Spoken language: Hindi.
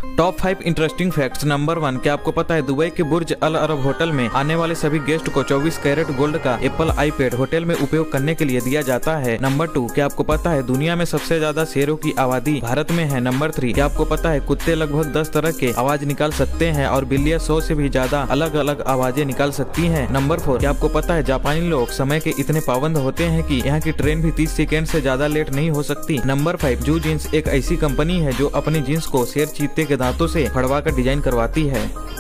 Top 5 interesting facts. नंबर 1, क्या आपको पता है दुबई के बुर्ज अल अरब होटल में आने वाले सभी गेस्ट को 24 कैरेट गोल्ड का एप्पल आईपैड होटल में उपयोग करने के लिए दिया जाता है। नंबर 2, क्या आपको पता है दुनिया में सबसे ज्यादा शेरों की आबादी भारत में है। नंबर 3, क्या आपको पता है कुत्ते लगभग 10 तरह के आवाज निकाल सकते हैं और बिल्लियां 100 से भी ज्यादा अलग अलग आवाजें निकाल सकती हैं। नंबर 4, क्या आपको पता है जापानी लोग समय के इतने पाबंद होते हैं कि यहाँ की ट्रेन भी 30 सेकेंड से ज्यादा लेट नहीं हो सकती। नंबर 5, जू जीन्स एक ऐसी कंपनी है जो अपनी जीन्स को शेर चीते के दांतों से फड़वा कर डिजाइन करवाती है।